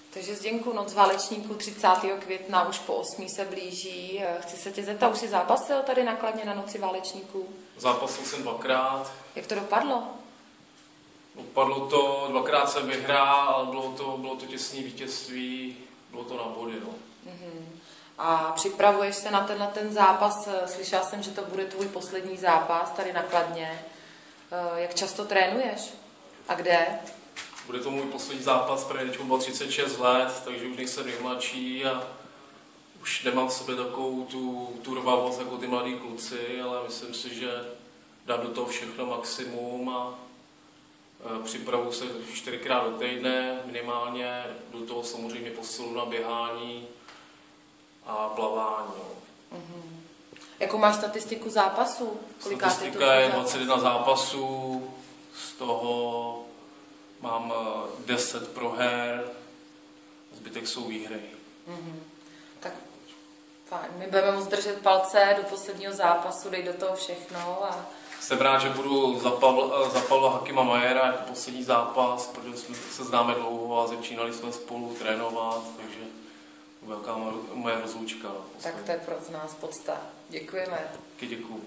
Takže Zděňku, noc válečníků 30. května už po 8. se blíží. Chci se tě zeptat, už jsi zápasil tady na Kladně na noci válečníků? Zápasil jsem 2krát. Jak to dopadlo? Dopadlo to, 2krát jsem vyhrál, ale bylo to těsné vítězství, bylo to na body. No. A připravuješ se na ten zápas? Slyšela jsem, že to bude tvůj poslední zápas tady na Kladně. Jak často trénuješ? A kde? Bude to můj poslední zápas, protože teď bylo 36 let, takže už nejsem nejmladší a už nemám v sobě takovou tu rvavost jako ty mladí kluci, ale myslím si, že dám do toho všechno maximum a připravuju se 4krát do týdne minimálně, do toho samozřejmě posilu na běhání a plavání. Jakou máš statistiku zápasů? Statistika je 21 zápasů, z toho mám 10 proher, zbytek jsou výhry. Tak fajn, my budeme moc držet palce do posledního zápasu, dej do toho všechno. A... Jsem rád, že budu za Pavla Hakima Majera jako poslední zápas, protože jsme se známe dlouho a začínali jsme spolu trénovat, takže velká moje rozlučka. Tak to je pro nás podsta. Děkujeme. Děkuju.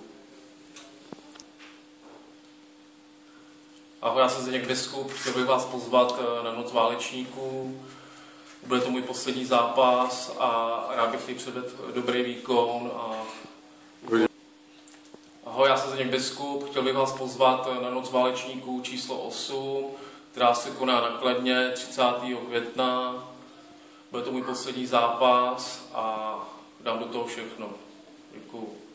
Ahoj, já jsem Zdeněk Biskup, chtěl bych vás pozvat na noc válečníků. Bude to můj poslední zápas a rád bych tady předvedl dobrý výkon. Ahoj, já jsem Zdeněk Biskup, chtěl bych vás pozvat na noc válečníků číslo 8, která se koná na Kladně 30. května. Bude to můj poslední zápas a dám do toho všechno. Děkuju.